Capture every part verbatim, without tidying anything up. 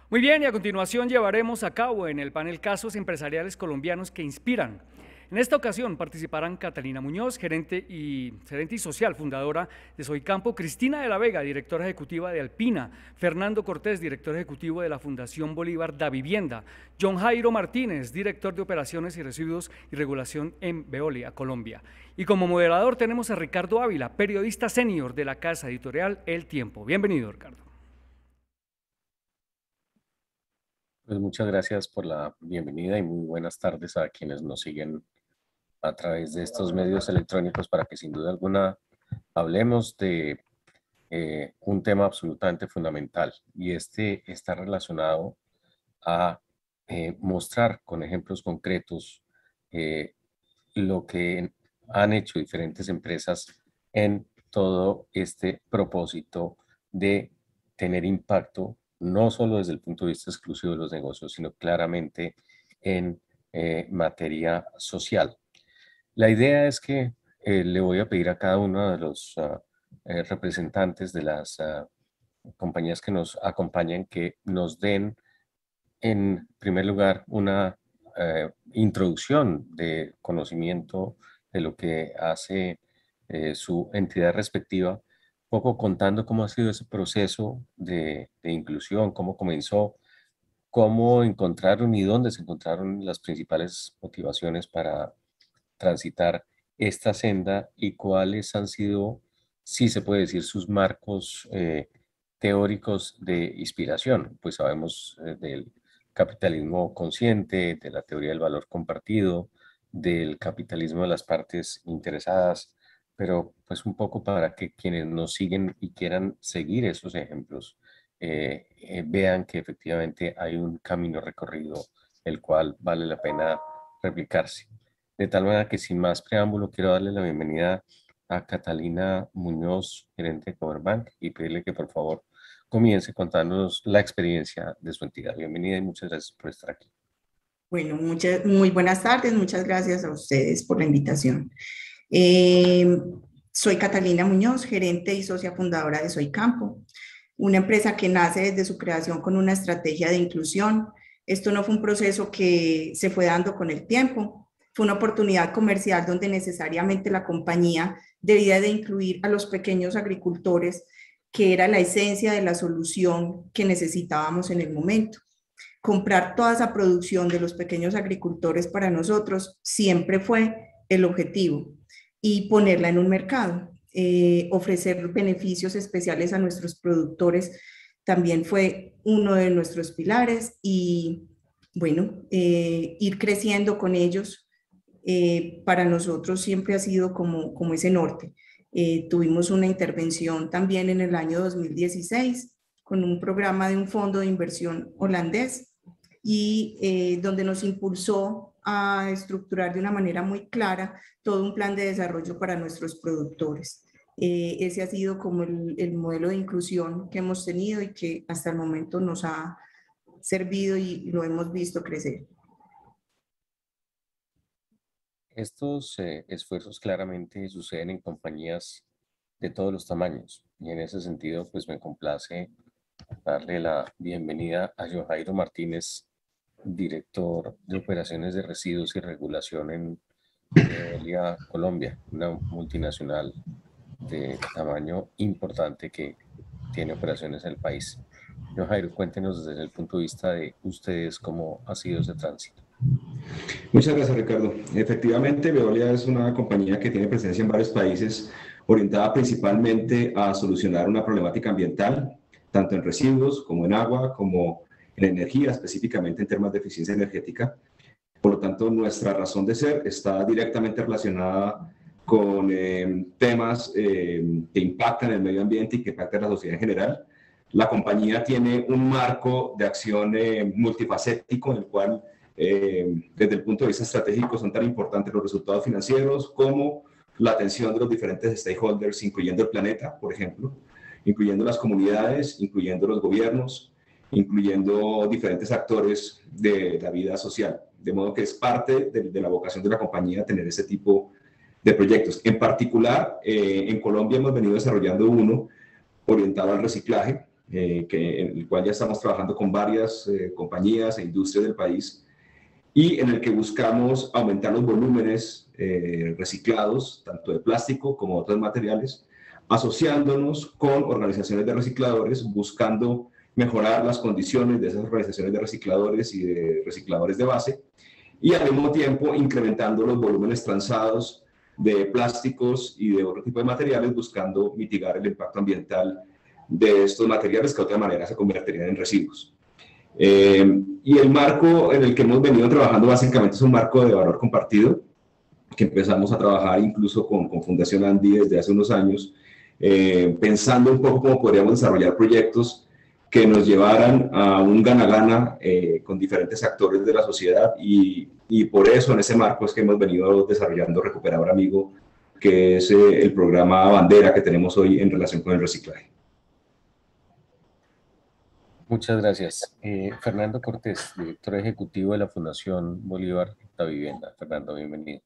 Muy bien, y a continuación llevaremos a cabo en el panel casos empresariales colombianos que inspiran. En esta ocasión participarán Catalina Muñoz, gerente y, gerente y social, fundadora de Soy Campo, Cristina de la Vega, directora ejecutiva de Alpina, Fernando Cortés, director ejecutivo de la Fundación Bolívar da Vivienda, John Jairo Martínez, director de Operaciones y Residuos y Regulación en Veolia, Colombia. Y como moderador tenemos a Ricardo Ávila, periodista senior de la casa editorial El Tiempo. Bienvenido, Ricardo. Pues muchas gracias por la bienvenida y muy buenas tardes a quienes nos siguen a través de estos medios electrónicos para que sin duda alguna hablemos de eh, un tema absolutamente fundamental, y este está relacionado a eh, mostrar con ejemplos concretos eh, lo que han hecho diferentes empresas en todo este propósito de tener impacto, no solo desde el punto de vista exclusivo de los negocios, sino claramente en eh, materia social. La idea es que eh, le voy a pedir a cada uno de los uh, eh, representantes de las uh, compañías que nos acompañan que nos den, en primer lugar, una eh, introducción de conocimiento de lo que hace eh, su entidad respectiva, un poco contando cómo ha sido ese proceso de, de inclusión, cómo comenzó, cómo encontraron y dónde se encontraron las principales motivaciones para transitar esta senda y cuáles han sido, si se puede decir, sus marcos eh, teóricos de inspiración. Pues sabemos eh, del capitalismo consciente, de la teoría del valor compartido, del capitalismo de las partes interesadas, pero pues un poco para que quienes nos siguen y quieran seguir esos ejemplos eh, eh, vean que efectivamente hay un camino recorrido el cual vale la pena replicarse. De tal manera que sin más preámbulo quiero darle la bienvenida a Catalina Muñoz, gerente de Comerbank, y pedirle que por favor comience contándonos la experiencia de su entidad. Bienvenida y muchas gracias por estar aquí. Bueno, muchas, muy buenas tardes, muchas gracias a ustedes por la invitación. Eh, soy Catalina Muñoz, gerente y socia fundadora de Soy Campo, una empresa que nace desde su creación con una estrategia de inclusión. Esto no fue un proceso que se fue dando con el tiempo, fue una oportunidad comercial donde necesariamente la compañía debía de incluir a los pequeños agricultores, que era la esencia de la solución que necesitábamos en el momento. Comprar toda esa producción de los pequeños agricultores para nosotros siempre fue el objetivo, y ponerla en un mercado. Eh, ofrecer beneficios especiales a nuestros productores también fue uno de nuestros pilares, y bueno, eh, ir creciendo con ellos eh, para nosotros siempre ha sido como, como ese norte. Eh, tuvimos una intervención también en el año dos mil dieciséis con un programa de un fondo de inversión holandés, y eh, donde nos impulsó a estructurar de una manera muy clara todo un plan de desarrollo para nuestros productores. Eh, ese ha sido como el, el modelo de inclusión que hemos tenido y que hasta el momento nos ha servido y lo hemos visto crecer. Estos eh, esfuerzos claramente suceden en compañías de todos los tamaños, y en ese sentido pues me complace darle la bienvenida a John Jairo Martínez, director de Operaciones de Residuos y Regulación en Veolia, Colombia, una multinacional de tamaño importante que tiene operaciones en el país. John Jairo, cuéntenos desde el punto de vista de ustedes cómo ha sido ese tránsito. Muchas gracias, Ricardo. Efectivamente, Veolia es una compañía que tiene presencia en varios países, orientada principalmente a solucionar una problemática ambiental, tanto en residuos como en agua, como en energía, específicamente en temas de eficiencia energética. Por lo tanto, nuestra razón de ser está directamente relacionada con eh, temas eh, que impactan el medio ambiente y que impactan la sociedad en general. La compañía tiene un marco de acción eh, multifacético en el cual, eh, desde el punto de vista estratégico, son tan importantes los resultados financieros como la atención de los diferentes stakeholders, incluyendo el planeta, por ejemplo, incluyendo las comunidades, incluyendo los gobiernos, incluyendo diferentes actores de la vida social. De modo que es parte de, de la vocación de la compañía tener ese tipo de proyectos. En particular, eh, en Colombia hemos venido desarrollando uno orientado al reciclaje, eh, que, en el cual ya estamos trabajando con varias eh, compañías e industrias del país y en el que buscamos aumentar los volúmenes eh, reciclados, tanto de plástico como de otros materiales, asociándonos con organizaciones de recicladores, buscando mejorar las condiciones de esas organizaciones de recicladores y de recicladores de base, y al mismo tiempo incrementando los volúmenes transados de plásticos y de otro tipo de materiales, buscando mitigar el impacto ambiental de estos materiales que de otra manera se convertirían en residuos. Eh, y el marco en el que hemos venido trabajando básicamente es un marco de valor compartido, que empezamos a trabajar incluso con, con Fundación Andi desde hace unos años, eh, pensando un poco cómo podríamos desarrollar proyectos que nos llevaran a un gana-gana eh, con diferentes actores de la sociedad, y, y por eso en ese marco es que hemos venido desarrollando Recuperador Amigo, que es eh, el programa bandera que tenemos hoy en relación con el reciclaje. Muchas gracias. Eh, Fernando Cortés, director ejecutivo de la Fundación Bolívar La Vivienda. Fernando, bienvenido.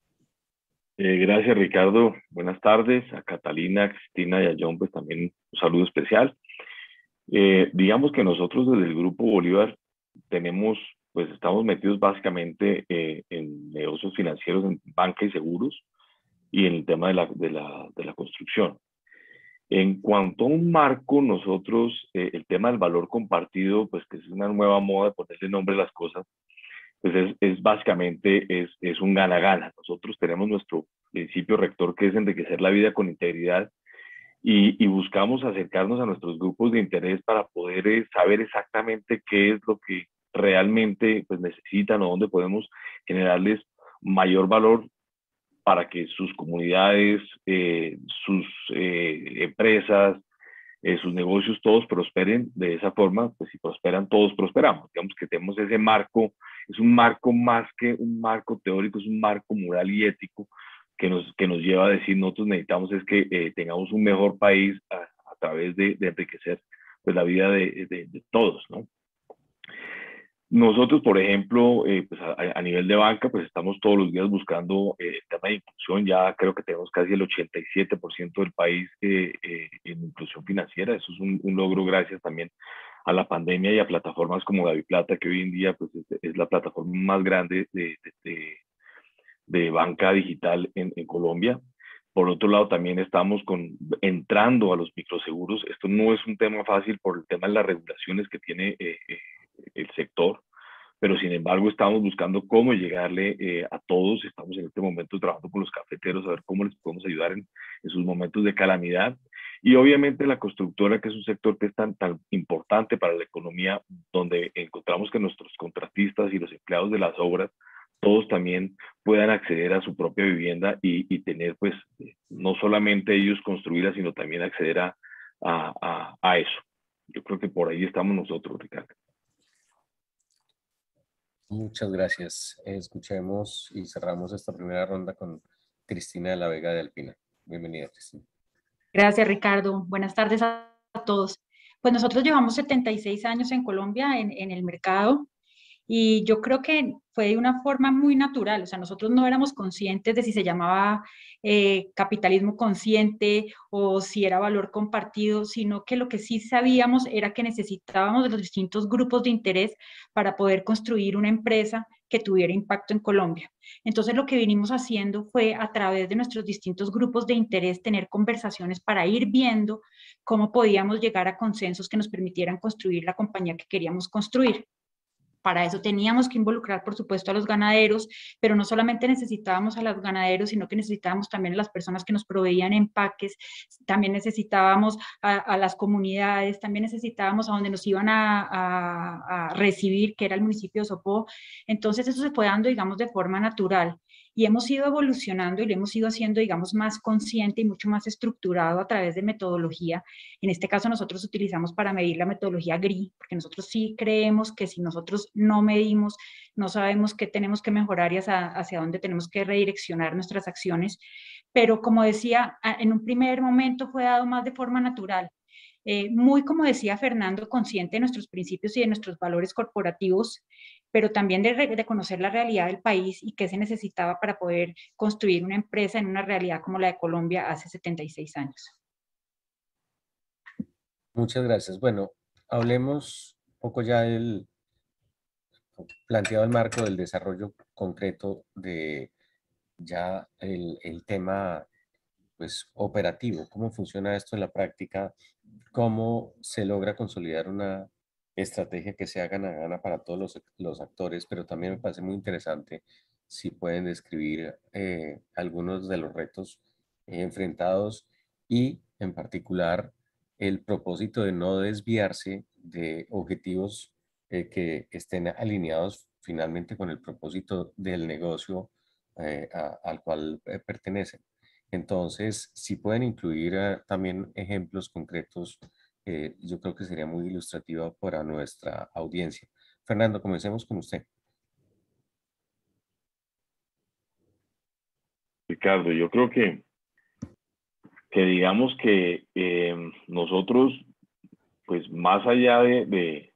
Eh, gracias, Ricardo. Buenas tardes. A Catalina, a Cristina y a John, pues también un saludo especial. Eh, digamos que nosotros desde el Grupo Bolívar tenemos, pues estamos metidos básicamente eh, en negocios financieros, en banca y seguros, y en el tema de la, de la, de la construcción. En cuanto a un marco, nosotros, eh, el tema del valor compartido, pues que es una nueva moda de ponerle nombre a las cosas, pues es, es básicamente es, es un gana-gana. Nosotros tenemos nuestro principio rector, que es enriquecer la vida con integridad, y, y buscamos acercarnos a nuestros grupos de interés para poder eh, saber exactamente qué es lo que realmente pues, necesitan o dónde podemos generarles mayor valor para que sus comunidades, eh, sus eh, empresas, eh, sus negocios, todos prosperen de esa forma. Pues si prosperan, todos prosperamos. Digamos que tenemos ese marco, es un marco más que un marco teórico, es un marco moral y ético que nos, que nos lleva a decir, nosotros necesitamos es que eh, tengamos un mejor país a, a través de, de enriquecer pues, la vida de, de, de todos, ¿no? Nosotros, por ejemplo, eh, pues a, a nivel de banca, pues estamos todos los días buscando eh, el tema de inclusión. Ya creo que tenemos casi el ochenta y siete por ciento del país eh, eh, en inclusión financiera. Eso es un, un logro gracias también a la pandemia y a plataformas como DaviPlata, que hoy en día pues, es, es la plataforma más grande de, de, de, de banca digital en, en Colombia. Por otro lado, también estamos con, entrando a los microseguros. Esto no es un tema fácil por el tema de las regulaciones que tiene eh, eh, el sector, pero sin embargo estamos buscando cómo llegarle eh, a todos. Estamos en este momento trabajando con los cafeteros a ver cómo les podemos ayudar en, en sus momentos de calamidad, y obviamente la constructora, que es un sector que es tan, tan importante para la economía, donde encontramos que nuestros contratistas y los empleados de las obras todos también puedan acceder a su propia vivienda y, y tener pues no solamente ellos construirla, sino también acceder a, a, a, a eso. Yo creo que por ahí estamos nosotros, Ricardo. Muchas gracias. Escuchemos y cerramos esta primera ronda con Cristina de la Vega de Alpina. Bienvenida, Cristina. Gracias, Ricardo. Buenas tardes a todos. Pues nosotros llevamos setenta y seis años en Colombia en, en el mercado, y yo creo que fue de una forma muy natural. O sea, nosotros no éramos conscientes de si se llamaba eh, capitalismo consciente o si era valor compartido, sino que lo que sí sabíamos era que necesitábamos de los distintos grupos de interés para poder construir una empresa que tuviera impacto en Colombia. Entonces, lo que vinimos haciendo fue, a través de nuestros distintos grupos de interés, tener conversaciones para ir viendo cómo podíamos llegar a consensos que nos permitieran construir la compañía que queríamos construir. Para eso teníamos que involucrar, por supuesto, a los ganaderos, pero no solamente necesitábamos a los ganaderos, sino que necesitábamos también a las personas que nos proveían empaques, también necesitábamos a, a las comunidades, también necesitábamos a donde nos iban a, a, a recibir, que era el municipio de Sopó. Entonces eso se fue dando, digamos, de forma natural. Y hemos ido evolucionando y lo hemos ido haciendo, digamos, más consciente y mucho más estructurado a través de metodología. En este caso nosotros utilizamos para medir la metodología G R I, porque nosotros sí creemos que si nosotros no medimos, no sabemos qué tenemos que mejorar y hacia, hacia dónde tenemos que redireccionar nuestras acciones. Pero como decía, en un primer momento fue dado más de forma natural. Eh, muy, como decía Fernando, consciente de nuestros principios y de nuestros valores corporativos, pero también de, de conocer la realidad del país y qué se necesitaba para poder construir una empresa en una realidad como la de Colombia hace setenta y seis años. Muchas gracias. Bueno, hablemos un poco ya del planteado el marco del desarrollo concreto de ya el, el tema pues operativo, cómo funciona esto en la práctica, cómo se logra consolidar una estrategia que sea gana-gana para todos los, los actores, pero también me parece muy interesante si pueden describir eh, algunos de los retos eh, enfrentados y en particular el propósito de no desviarse de objetivos eh, que estén alineados finalmente con el propósito del negocio eh, a- al cual eh, pertenecen. Entonces, si pueden incluir eh, también ejemplos concretos, eh, yo creo que sería muy ilustrativo para nuestra audiencia. Fernando, comencemos con usted. Ricardo, yo creo que, que digamos que eh, nosotros, pues más allá de, de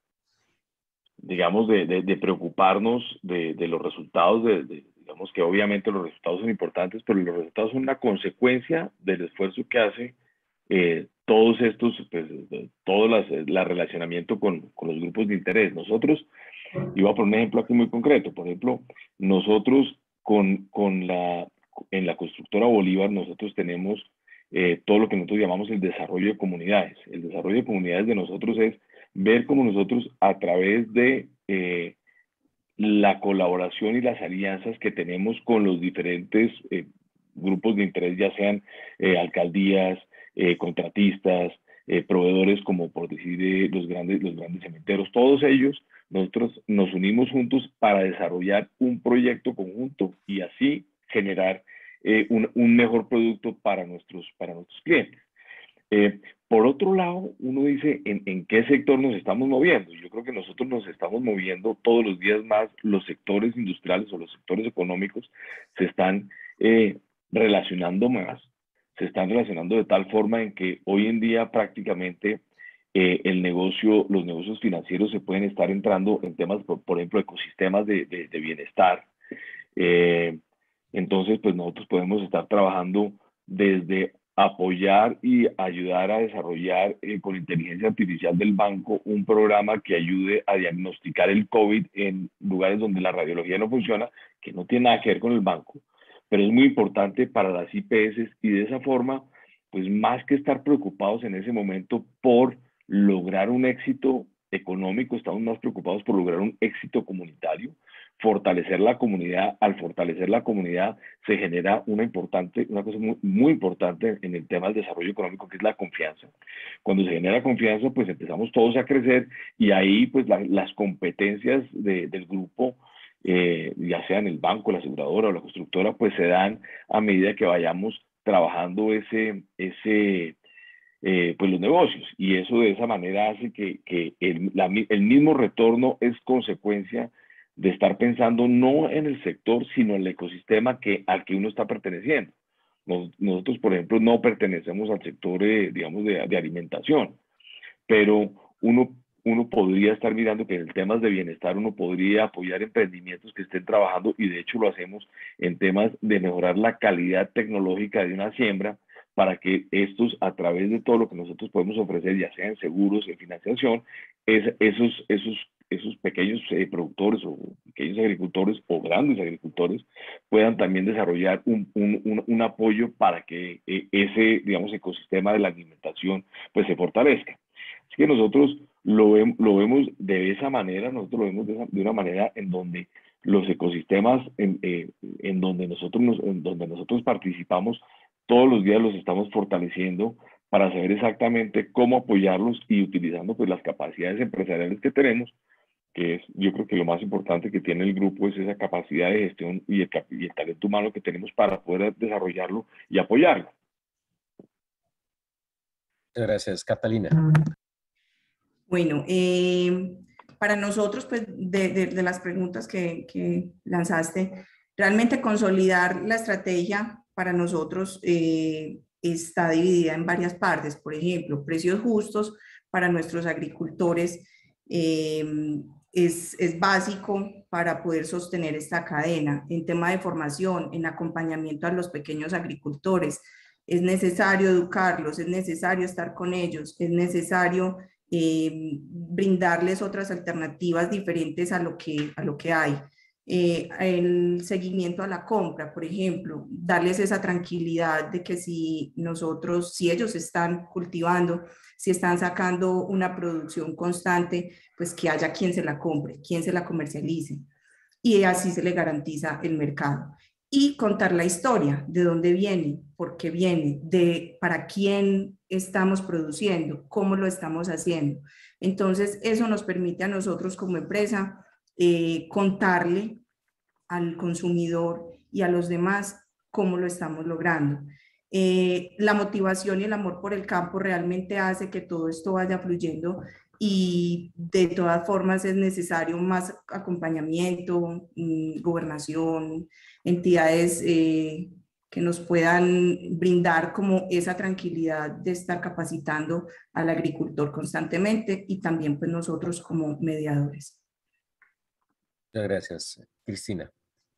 digamos, de, de, de preocuparnos de, de, los resultados, de, de, digamos que obviamente los resultados son importantes, pero los resultados son una consecuencia del esfuerzo que hace eh, todos estos, pues, todo las, la relacionamiento con, con los grupos de interés. Nosotros, y voy a poner un ejemplo aquí muy concreto, por ejemplo, nosotros con, con la, en la constructora Bolívar, nosotros tenemos eh, todo lo que nosotros llamamos el desarrollo de comunidades. El desarrollo de comunidades de nosotros es ver cómo nosotros a través de eh, la colaboración y las alianzas que tenemos con los diferentes eh, grupos de interés, ya sean eh, alcaldías, eh, contratistas, eh, proveedores como por decir eh, los, grandes, los grandes cementeros, todos ellos, nosotros nos unimos juntos para desarrollar un proyecto conjunto y así generar eh, un, un mejor producto para nuestros, para nuestros clientes. Eh, por otro lado, uno dice, ¿en, ¿en qué sector nos estamos moviendo? Yo creo que nosotros nos estamos moviendo todos los días más, los sectores industriales o los sectores económicos se están eh, relacionando más, se están relacionando de tal forma en que hoy en día prácticamente eh, el negocio, los negocios financieros se pueden estar entrando en temas, por, por ejemplo, ecosistemas de, de, de bienestar. Eh, entonces, pues nosotros podemos estar trabajando desde apoyar y ayudar a desarrollar eh, con inteligencia artificial del banco un programa que ayude a diagnosticar el COVID en lugares donde la radiología no funciona, que no tiene nada que ver con el banco, pero es muy importante para las I P S y de esa forma, pues más que estar preocupados en ese momento por lograr un éxito económico, estamos más preocupados por lograr un éxito comunitario, fortalecer la comunidad. Al fortalecer la comunidad se genera una importante, una cosa muy, muy importante en el tema del desarrollo económico, que es la confianza. Cuando se genera confianza, pues empezamos todos a crecer y ahí pues la, las competencias de, del grupo, eh, ya sea en el banco, la aseguradora o la constructora, pues se dan a medida que vayamos trabajando ese, ese eh, pues los negocios, y eso de esa manera hace que, que el, la, el mismo retorno es consecuencia de estar pensando no en el sector, sino en el ecosistema que, al que uno está perteneciendo. Nos, nosotros, por ejemplo, no pertenecemos al sector, eh, digamos, de, de alimentación, pero uno, uno podría estar mirando que en temas de bienestar uno podría apoyar emprendimientos que estén trabajando, y de hecho lo hacemos en temas de mejorar la calidad tecnológica de una siembra, para que estos, a través de todo lo que nosotros podemos ofrecer, ya sea en seguros, en financiación, es, esos, esos, esos pequeños eh, productores o pequeños agricultores o grandes agricultores puedan también desarrollar un, un, un, un apoyo para que eh, ese, digamos, ecosistema de la alimentación pues se fortalezca. Así que nosotros lo, ve, lo vemos de esa manera, nosotros lo vemos de, esa, de una manera en donde los ecosistemas en, eh, en, donde nosotros nos, en donde nosotros participamos, todos los días los estamos fortaleciendo para saber exactamente cómo apoyarlos y utilizando pues las capacidades empresariales que tenemos, que es, yo creo que lo más importante que tiene el grupo es esa capacidad de gestión y el, y el talento humano que tenemos para poder desarrollarlo y apoyarlo. Gracias, Catalina. Bueno, eh, para nosotros, pues, de, de, de las preguntas que, que lanzaste, realmente consolidar la estrategia para nosotros eh, está dividida en varias partes. Por ejemplo, precios justos para nuestros agricultores eh, es, es básico para poder sostener esta cadena. En tema de formación, en acompañamiento a los pequeños agricultores, Es necesario educarlos, es necesario estar con ellos, es necesario eh, brindarles otras alternativas diferentes a lo que, a lo que hay. Eh, el seguimiento a la compra, por ejemplo, darles esa tranquilidad de que si nosotros, si ellos están cultivando, si están sacando una producción constante, pues que haya quien se la compre, quien se la comercialice. Y así se le garantiza el mercado. Y contar la historia, de dónde viene, por qué viene, de para quién estamos produciendo, cómo lo estamos haciendo. Entonces, eso nos permite a nosotros como empresa eh, contarle al consumidor y a los demás cómo lo estamos logrando. Eh, la motivación y el amor por el campo realmente hace que todo esto vaya fluyendo y de todas formas es necesario más acompañamiento, mmm, gobernación, entidades eh, que nos puedan brindar como esa tranquilidad de estar capacitando al agricultor constantemente y también pues nosotros como mediadores. Muchas gracias. Cristina.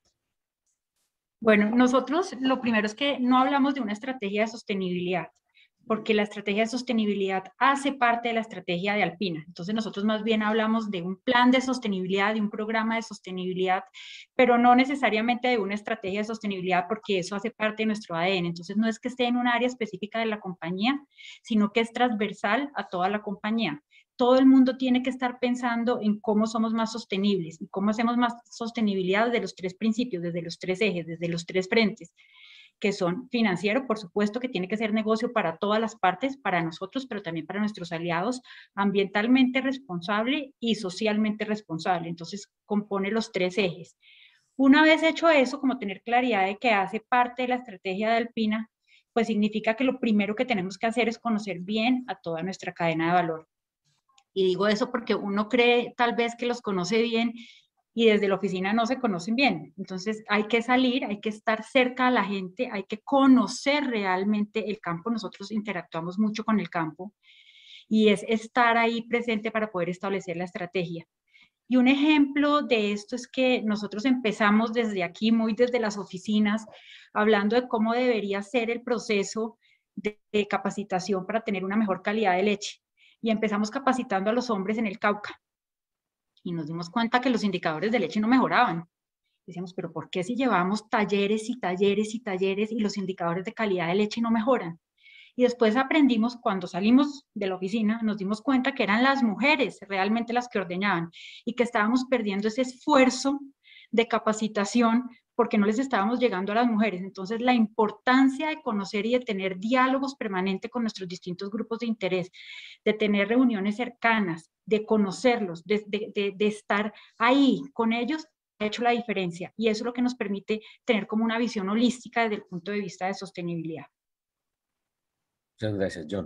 Bueno, nosotros lo primero es que no hablamos de una estrategia de sostenibilidad, porque la estrategia de sostenibilidad hace parte de la estrategia de Alpina. Entonces nosotros más bien hablamos de un plan de sostenibilidad, de un programa de sostenibilidad, pero no necesariamente de una estrategia de sostenibilidad porque eso hace parte de nuestro A D N. Entonces no es que esté en un área específica de la compañía, sino que es transversal a toda la compañía. Todo el mundo tiene que estar pensando en cómo somos más sostenibles y cómo hacemos más sostenibilidad desde los tres principios, desde los tres ejes, desde los tres frentes, que son financiero, por supuesto que tiene que ser negocio para todas las partes, para nosotros, pero también para nuestros aliados, ambientalmente responsable y socialmente responsable. Entonces, compone los tres ejes. Una vez hecho eso, como tener claridad de que hace parte de la estrategia de Alpina, pues significa que lo primero que tenemos que hacer es conocer bien a toda nuestra cadena de valor. Y digo eso porque uno cree tal vez que los conoce bien y desde la oficina no se conocen bien. Entonces hay que salir, hay que estar cerca a la gente, hay que conocer realmente el campo. Nosotros interactuamos mucho con el campo y es estar ahí presente para poder establecer la estrategia. Y un ejemplo de esto es que nosotros empezamos desde aquí, muy desde las oficinas, hablando de cómo debería ser el proceso de, de capacitación para tener una mejor calidad de leche. Y empezamos capacitando a los hombres en el Cauca. Y nos dimos cuenta que los indicadores de leche no mejoraban. Decíamos, pero ¿por qué si llevamos talleres y talleres y talleres y los indicadores de calidad de leche no mejoran? Y después aprendimos, cuando salimos de la oficina, nos dimos cuenta que eran las mujeres realmente las que ordeñaban y que estábamos perdiendo ese esfuerzo de capacitación porque no les estábamos llegando a las mujeres. Entonces, la importancia de conocer y de tener diálogos permanentes con nuestros distintos grupos de interés, de tener reuniones cercanas, de conocerlos, de, de, de, de estar ahí con ellos, ha hecho la diferencia. Y eso es lo que nos permite tener como una visión holística desde el punto de vista de sostenibilidad. Muchas gracias, John.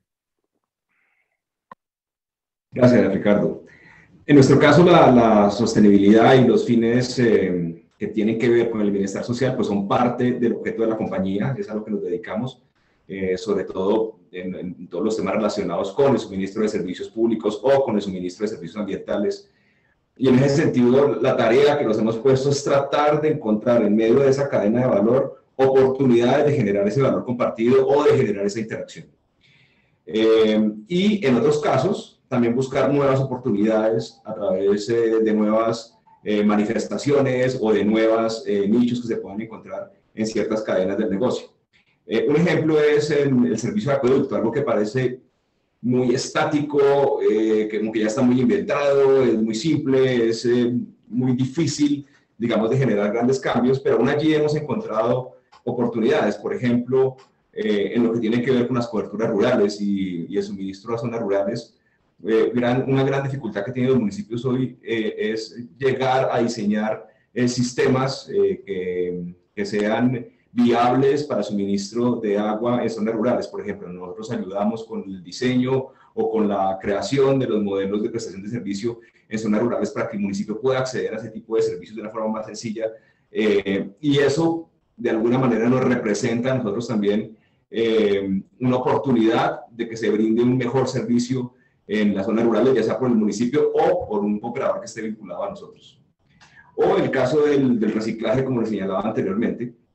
Gracias, Ricardo. En nuestro caso, la, la sostenibilidad y los fines eh, que tienen que ver con el bienestar social, pues son parte del objeto de la compañía, es a lo que nos dedicamos, eh, sobre todo en, en todos los temas relacionados con el suministro de servicios públicos o con el suministro de servicios ambientales. Y en ese sentido, la tarea que nos hemos puesto es tratar de encontrar en medio de esa cadena de valor oportunidades de generar ese valor compartido o de generar esa interacción. Eh, y en otros casos, también buscar nuevas oportunidades a través eh, de nuevas eh, manifestaciones o de nuevos eh, nichos que se puedan encontrar en ciertas cadenas del negocio. Eh, un ejemplo es el, el servicio de acueducto, algo que parece muy estático, eh, que como que ya está muy inventado, es muy simple, es eh, muy difícil, digamos, de generar grandes cambios, pero aún allí hemos encontrado oportunidades, por ejemplo, eh, en lo que tiene que ver con las coberturas rurales y, y el suministro a zonas rurales. Eh, gran, una gran dificultad que tienen los municipios hoy eh, es llegar a diseñar eh, sistemas eh, que, que sean viables para suministro de agua en zonas rurales. Por ejemplo, nosotros ayudamos con el diseño o con la creación de los modelos de prestación de servicio en zonas rurales para que el municipio pueda acceder a ese tipo de servicios de una forma más sencilla. Eh, y eso, de alguna manera, nos representa a nosotros también eh, una oportunidad de que se brinde un mejor servicio en las zonas rurales, ya sea por el municipio o por un operador que esté vinculado a nosotros. O el caso del, del reciclaje, como les señalaba anteriormente,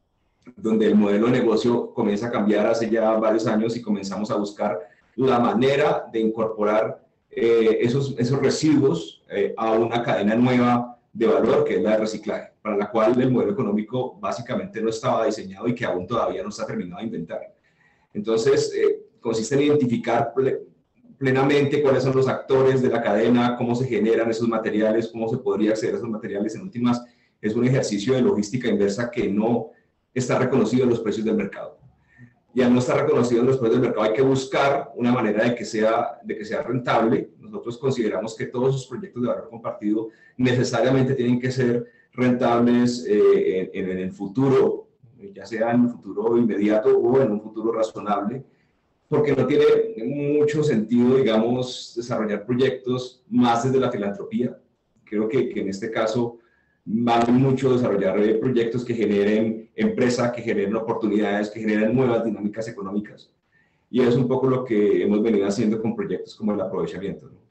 donde el modelo de negocio comienza a cambiar hace ya varios años y comenzamos a buscar la manera de incorporar eh, esos, esos residuos eh, a una cadena nueva de valor, que es la de reciclaje, para la cual el modelo económico básicamente no estaba diseñado y que aún todavía no está terminado de inventar. Entonces, eh, consiste en identificar plenamente cuáles son los actores de la cadena, cómo se generan esos materiales, cómo se podría acceder a esos materiales. En últimas, es un ejercicio de logística inversa que no está reconocido en los precios del mercado. Y al no estar reconocido en los precios del mercado, hay que buscar una manera de que sea, de que sea rentable. Nosotros consideramos que todos esos proyectos de valor compartido necesariamente tienen que ser rentables eh, en, en el futuro, ya sea en un futuro inmediato o en un futuro razonable, porque no tiene mucho sentido, digamos, desarrollar proyectos más desde la filantropía. Creo que, que en este caso vale mucho desarrollar eh, proyectos que generen empresa, que generen oportunidades, que generen nuevas dinámicas económicas. Y es un poco lo que hemos venido haciendo con proyectos como el aprovechamiento, ¿no?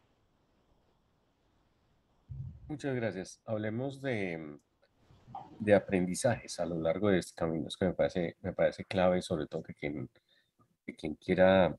Muchas gracias. Hablemos de, de aprendizajes a lo largo de este camino, es que me parece, me parece clave, sobre todo que quien, que quien quiera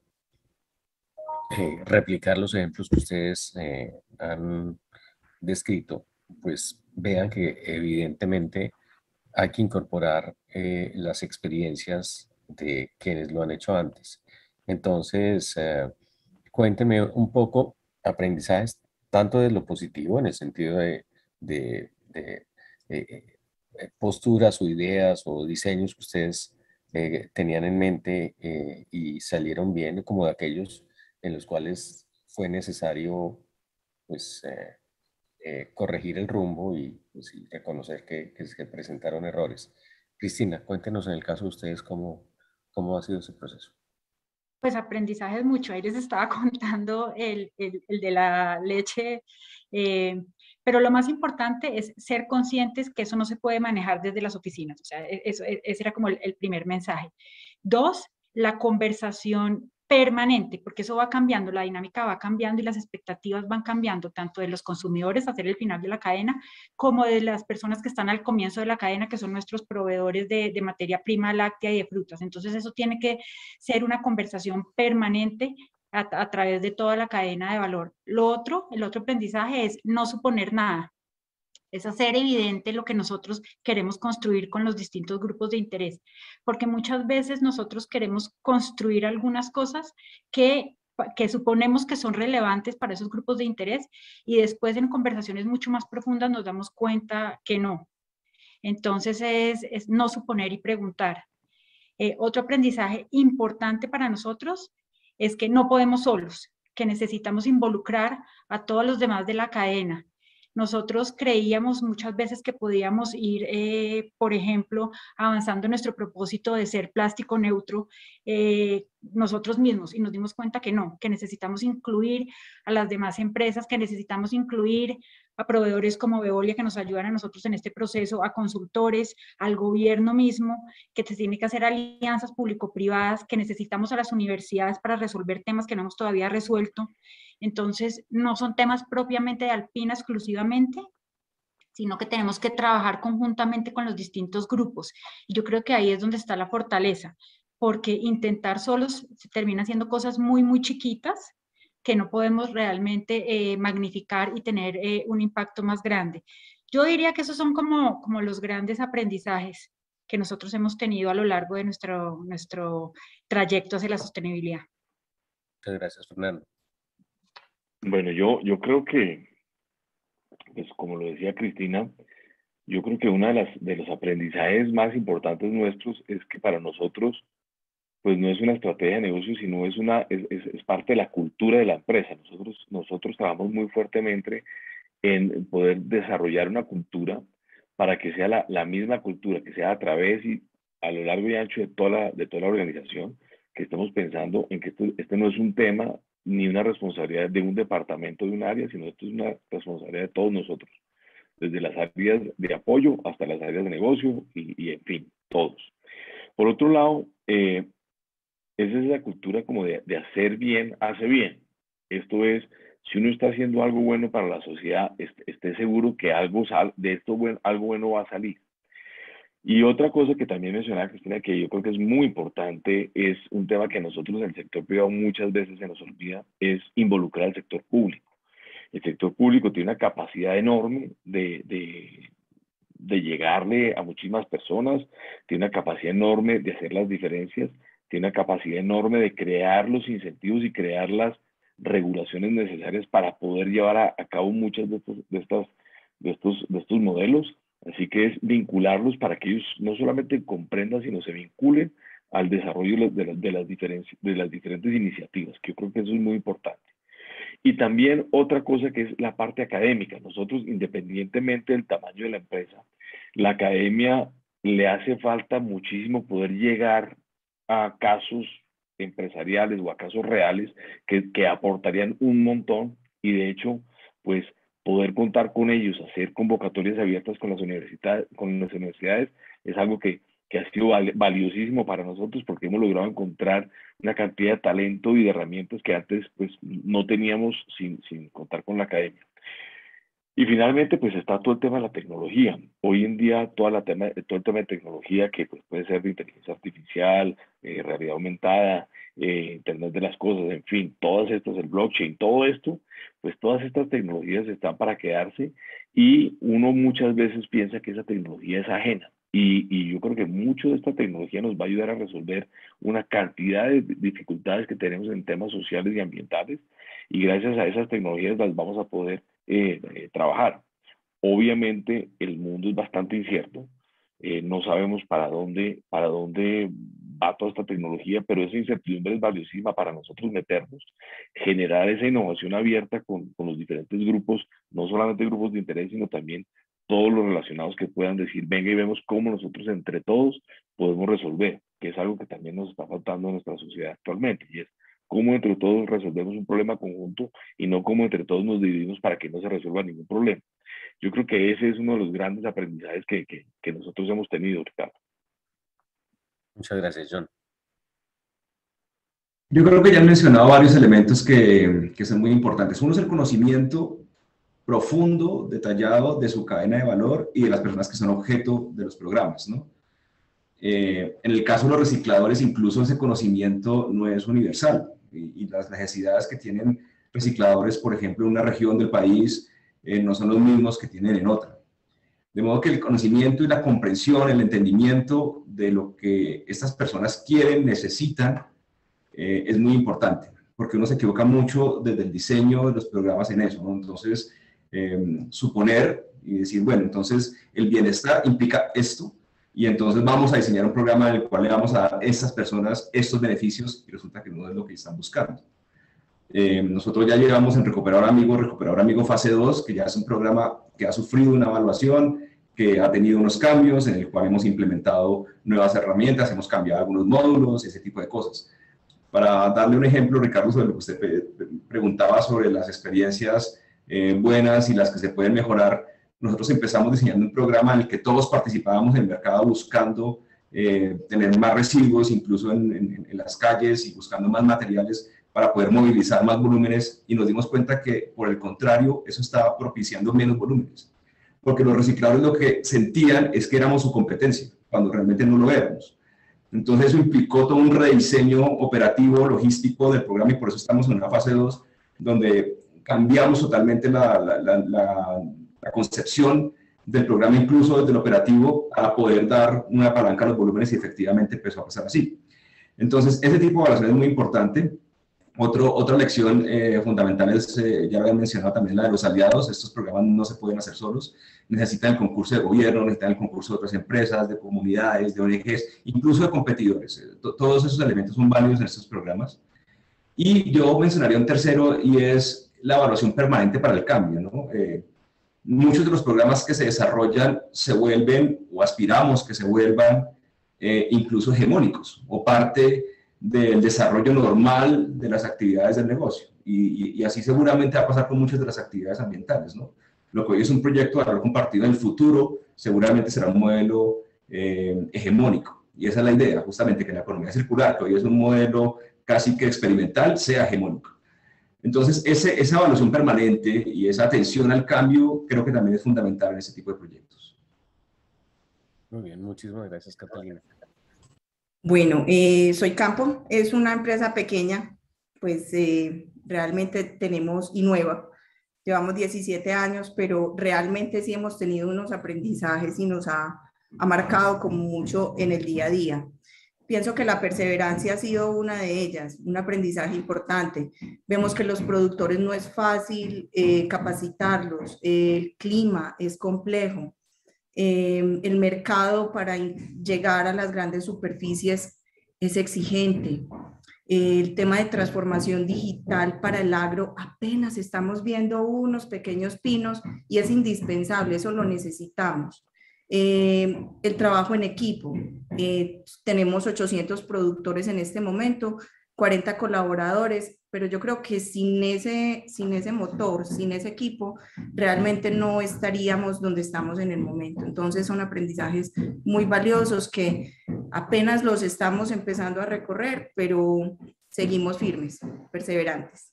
eh, replicar los ejemplos que ustedes eh, han descrito, pues vean que evidentemente hay que incorporar eh, las experiencias de quienes lo han hecho antes. Entonces, eh, cuénteme un poco aprendizajes tanto de lo positivo en el sentido de, de, de eh, eh, posturas o ideas o diseños que ustedes eh, tenían en mente eh, y salieron bien, como de aquellos en los cuales fue necesario pues eh, eh, corregir el rumbo y, pues, y reconocer que, que se presentaron errores. Cristina, cuéntenos en el caso de ustedes cómo, cómo ha sido ese proceso. Pues aprendizaje es mucho. Ahí les estaba contando el, el, el de la leche, eh, pero lo más importante es ser conscientes que eso no se puede manejar desde las oficinas. O sea, eso, ese era como el, el primer mensaje. Dos, la conversación permanente, porque eso va cambiando, la dinámica va cambiando y las expectativas van cambiando, tanto de los consumidores hacia el final de la cadena, como de las personas que están al comienzo de la cadena, que son nuestros proveedores de, de materia prima láctea y de frutas. Entonces eso tiene que ser una conversación permanente a, a través de toda la cadena de valor. Lo otro, el otro aprendizaje es no suponer nada. Es hacer evidente lo que nosotros queremos construir con los distintos grupos de interés, porque muchas veces nosotros queremos construir algunas cosas que, que suponemos que son relevantes para esos grupos de interés y después en conversaciones mucho más profundas nos damos cuenta que no. Entonces es, es no suponer y preguntar. Eh, otro aprendizaje importante para nosotros es que no podemos solos, que necesitamos involucrar a todos los demás de la cadena. Nosotros creíamos muchas veces que podíamos ir, eh, por ejemplo, avanzando en nuestro propósito de ser plástico neutro eh, nosotros mismos y nos dimos cuenta que no, que necesitamos incluir a las demás empresas, que necesitamos incluir a proveedores como Veolia que nos ayudan a nosotros en este proceso, a consultores, al gobierno mismo, que se tiene que hacer alianzas público-privadas, que necesitamos a las universidades para resolver temas que no hemos todavía resuelto. Entonces, no son temas propiamente de Alpina exclusivamente, sino que tenemos que trabajar conjuntamente con los distintos grupos. Y yo creo que ahí es donde está la fortaleza, porque intentar solos se termina haciendo cosas muy, muy chiquitas que no podemos realmente eh, magnificar y tener eh, un impacto más grande. Yo diría que esos son como, como los grandes aprendizajes que nosotros hemos tenido a lo largo de nuestro, nuestro trayecto hacia la sostenibilidad. Muchas gracias, Fernando. Bueno, yo, yo creo que, pues como lo decía Cristina, yo creo que uno de, las, de los aprendizajes más importantes nuestros es que para nosotros, pues no es una estrategia de negocio, sino es, una, es, es, es parte de la cultura de la empresa. Nosotros, nosotros trabajamos muy fuertemente en poder desarrollar una cultura para que sea la, la misma cultura, que sea a través y a lo largo y ancho de toda la, de toda la organización, que estemos pensando en que esto, este no es un tema ni una responsabilidad de un departamento, de un área, sino esto es una responsabilidad de todos nosotros, desde las áreas de apoyo hasta las áreas de negocio y, y en fin, todos. Por otro lado, eh, esa es la cultura como de, de hacer bien, hace bien. Esto es, si uno está haciendo algo bueno para la sociedad, esté, esté seguro que algo sal, de esto bueno, algo bueno va a salir. Y otra cosa que también mencionaba Cristina, que yo creo que es muy importante, es un tema que nosotros en el sector privado muchas veces se nos olvida, es involucrar al sector público. El sector público tiene una capacidad enorme de, de, de llegarle a muchísimas personas, tiene una capacidad enorme de hacer las diferencias, tiene una capacidad enorme de crear los incentivos y crear las regulaciones necesarias para poder llevar a, a cabo muchas de, estos, de, estas, de, estos, de estos modelos. Así que es vincularlos para que ellos no solamente comprendan, sino se vinculen al desarrollo de las, de las, diferencias, de las diferentes iniciativas, que yo creo que eso es muy importante. Y también otra cosa que es la parte académica. Nosotros, independientemente del tamaño de la empresa, la academia le hace falta muchísimo poder llegar a casos empresariales o a casos reales que, que aportarían un montón, y de hecho, pues poder contar con ellos, hacer convocatorias abiertas con las universidades, con las universidades es algo que, que ha sido valiosísimo para nosotros, porque hemos logrado encontrar una cantidad de talento y de herramientas que antes pues no teníamos sin, sin contar con la academia. Y finalmente, pues está todo el tema de la tecnología. Hoy en día, toda la tema, todo el tema de tecnología, que pues, puede ser de inteligencia artificial, eh, realidad aumentada, eh, Internet de las cosas, en fin, todas estas, el blockchain, todo esto, pues todas estas tecnologías están para quedarse, y uno muchas veces piensa que esa tecnología es ajena. Y, y yo creo que mucho de esta tecnología nos va a ayudar a resolver una cantidad de dificultades que tenemos en temas sociales y ambientales, y gracias a esas tecnologías las vamos a poder Eh, eh, trabajar. Obviamente el mundo es bastante incierto, eh, no sabemos para dónde, para dónde va toda esta tecnología, pero esa incertidumbre es valiosísima para nosotros meternos, generar esa innovación abierta con, con los diferentes grupos, no solamente grupos de interés, sino también todos los relacionados que puedan decir, venga y vemos cómo nosotros entre todos podemos resolver, que es algo que también nos está faltando en nuestra sociedad actualmente, y es cómo entre todos resolvemos un problema conjunto y no cómo entre todos nos dividimos para que no se resuelva ningún problema. Yo creo que ese es uno de los grandes aprendizajes que, que, que nosotros hemos tenido, Ricardo. Muchas gracias, John. Yo creo que ya han mencionado varios elementos que, que son muy importantes. Uno es el conocimiento profundo, detallado de su cadena de valor y de las personas que son objeto de los programas, ¿no? Eh, en el caso de los recicladores, incluso ese conocimiento no es universal, y, y las necesidades que tienen recicladores, por ejemplo, en una región del país, eh, no son los mismos que tienen en otra. De modo que el conocimiento y la comprensión, el entendimiento de lo que estas personas quieren, necesitan, eh, es muy importante, porque uno se equivoca mucho desde el diseño de los programas en eso, ¿no? Entonces, eh, suponer y decir, bueno, entonces el bienestar implica esto, y entonces vamos a diseñar un programa en el cual le vamos a dar a estas personas estos beneficios, y resulta que no es lo que están buscando. Eh, nosotros ya llegamos en Recuperador Amigo, Recuperador Amigo Fase dos, que ya es un programa que ha sufrido una evaluación, que ha tenido unos cambios, en el cual hemos implementado nuevas herramientas, hemos cambiado algunos módulos, ese tipo de cosas. Para darle un ejemplo, Ricardo, sobre lo que usted preguntaba sobre las experiencias eh, buenas y las que se pueden mejorar, nosotros empezamos diseñando un programa en el que todos participábamos en el mercado buscando eh, tener más residuos, incluso en, en, en las calles, y buscando más materiales para poder movilizar más volúmenes, y nos dimos cuenta que, por el contrario, eso estaba propiciando menos volúmenes, porque los recicladores lo que sentían es que éramos su competencia, cuando realmente no lo éramos. Entonces eso implicó todo un rediseño operativo, logístico del programa, y por eso estamos en una fase dos, donde cambiamos totalmente la, la, la, la, la concepción del programa, incluso desde el operativo, para poder dar una palanca a los volúmenes, y efectivamente empezó a pasar así. Entonces, ese tipo de evaluación es muy importante. Otro, otra lección eh, fundamental es, eh, ya lo había mencionado también, la de los aliados. Estos programas no se pueden hacer solos, necesitan el concurso de gobierno, necesitan el concurso de otras empresas, de comunidades, de O N Ges, incluso de competidores. Eh, todos esos elementos son válidos en estos programas. Y yo mencionaría un tercero, y es la evaluación permanente para el cambio, ¿no? Eh, muchos de los programas que se desarrollan se vuelven, o aspiramos que se vuelvan, eh, incluso hegemónicos, o parte del desarrollo normal de las actividades del negocio, y, y, y así seguramente va a pasar con muchas de las actividades ambientales, ¿no? Lo que hoy es un proyecto de valor compartido, en el futuro seguramente será un modelo eh, hegemónico, y esa es la idea, justamente, que la economía circular, que hoy es un modelo casi que experimental, sea hegemónico. Entonces, ese, esa evaluación permanente y esa atención al cambio creo que también es fundamental en ese tipo de proyectos. Muy bien, muchísimas gracias, Catalina. Bueno, eh, Soy Campo es una empresa pequeña, pues eh, realmente tenemos y nueva. Llevamos diecisiete años, pero realmente sí hemos tenido unos aprendizajes y nos ha, ha marcado como mucho en el día a día. Pienso que la perseverancia ha sido una de ellas, un aprendizaje importante. Vemos que los productores no es fácil eh, capacitarlos, el clima es complejo, eh, el mercado para llegar a las grandes superficies es exigente. El tema de transformación digital para el agro, apenas estamos viendo unos pequeños pinos y es indispensable, eso lo necesitamos. Eh, el trabajo en equipo, eh, tenemos ochocientos productores en este momento, cuarenta colaboradores, pero yo creo que sin ese, sin ese motor, sin ese equipo, realmente no estaríamos donde estamos en el momento. Entonces son aprendizajes muy valiosos que apenas los estamos empezando a recorrer, pero seguimos firmes, perseverantes.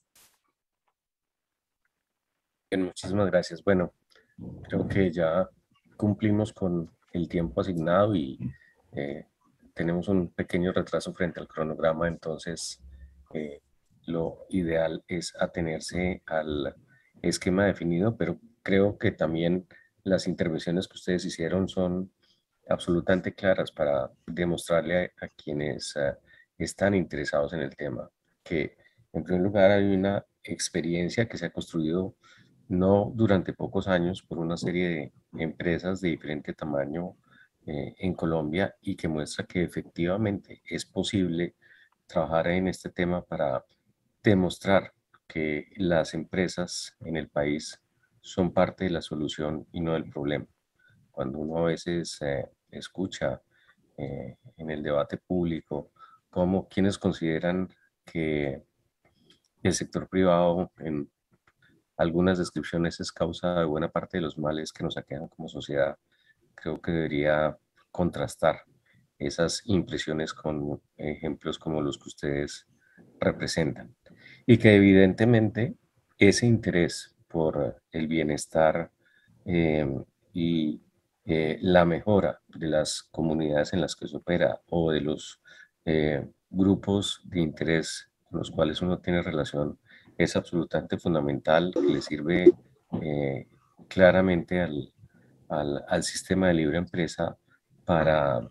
Bien, muchísimas gracias. Bueno, creo que ya cumplimos con el tiempo asignado y eh, tenemos un pequeño retraso frente al cronograma, entonces eh, lo ideal es atenerse al esquema definido, pero creo que también las intervenciones que ustedes hicieron son absolutamente claras para demostrarle a, a quienes uh, están interesados en el tema que en primer lugar hay una experiencia que se ha construido no durante pocos años por una serie de empresas de diferente tamaño eh, en Colombia y que muestra que efectivamente es posible trabajar en este tema para demostrar que las empresas en el país son parte de la solución y no del problema. Cuando uno a veces eh, escucha eh, en el debate público cómo quienes consideran que el sector privado en algunas descripciones es causa de buena parte de los males que nos aquejan como sociedad, creo que debería contrastar esas impresiones con ejemplos como los que ustedes representan. Y que evidentemente ese interés por el bienestar eh, y eh, la mejora de las comunidades en las que se opera o de los eh, grupos de interés con los cuales uno tiene relación es absolutamente fundamental, que le sirve eh, claramente al, al, al sistema de libre empresa para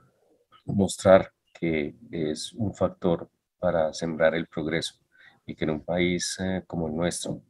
mostrar que es un factor para sembrar el progreso y que en un país eh, como el nuestro,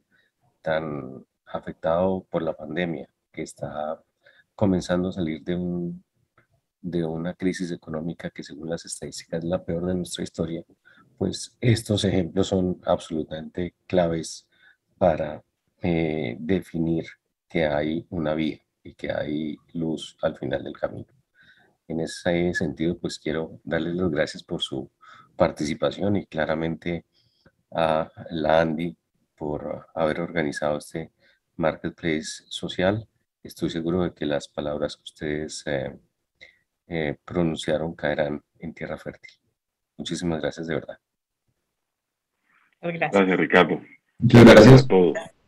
tan afectado por la pandemia, que está comenzando a salir de, un, de una crisis económica que según las estadísticas es la peor de nuestra historia, pues estos ejemplos son absolutamente claves para eh, definir que hay una vía y que hay luz al final del camino. En ese sentido, pues quiero darles las gracias por su participación y claramente a la Andy por haber organizado este marketplace social. Estoy seguro de que las palabras que ustedes eh, eh, pronunciaron caerán en tierra fértil. Muchísimas gracias de verdad. Gracias. Gracias, Ricardo. Muchas gracias. A todos.